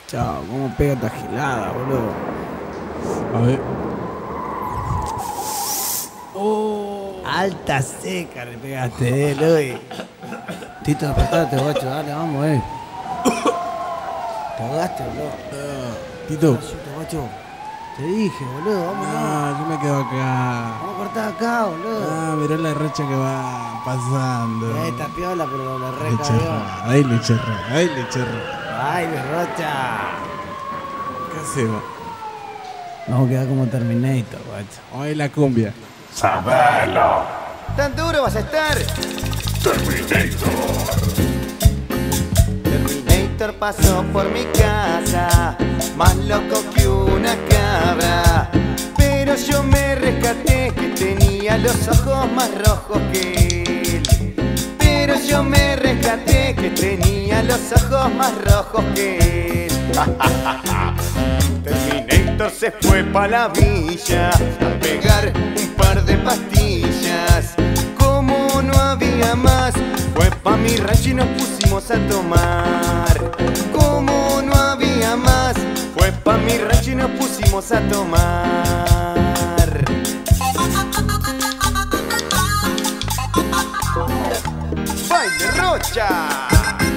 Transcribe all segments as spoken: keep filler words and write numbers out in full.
Chao, cómo pega esta gelada, boludo. A ver. Oh, alta seca le pegaste, eh, Luis. Tito, despertate, guacho, dale, vamos, eh. Te ahogaste, boludo. Uh, Tito. Ayúdate, guacho. Te dije, boludo, vamos. No, yo me quedo acá. Vamos a cortar acá, boludo. Ah, mirá la racha que va pasando. Mirá esta piola, pero la Le reca, cherra, ahí le cherra, ahí le cherra. Ay, mi rocha. ¿Qué hacemos? Vamos a quedar como Terminator, guacho. Hoy la cumbia. Sabelo. ¿Tan duro vas a estar? Terminator. Terminator pasó por mi casa, más loco que una cabra. Pero yo me rescaté, que tenía los ojos más rojos que él. Pero yo me rescaté, que tenía los ojos más rojos que él. Terminator se fue pa' la villa a pegar un par de pastillas. Como no había más, fue pa' mi rancho y nos pusimos a tomar. Como no había más, fue pa' mi rancho y nos pusimos a tomar. ¡Baile Rocha!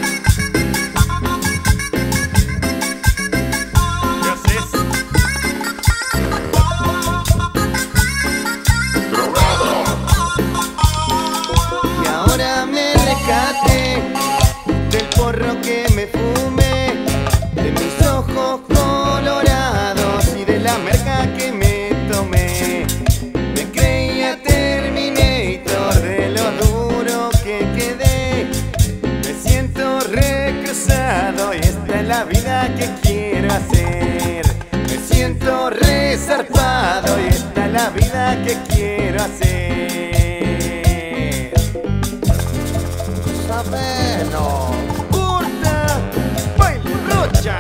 Del porro que me fumé, de mis ojos colorados y de la merca que me tomé. Me creía Terminator, de lo duro que quedé. Me siento recruzado y esta es la vida que quiero hacer. Me siento resarpado y esta es la vida que quiero hacer. Sabelo, curta, baile Rocha.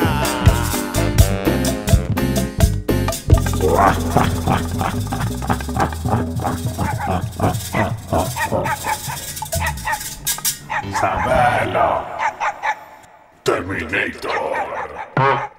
Sabelo. Terminator.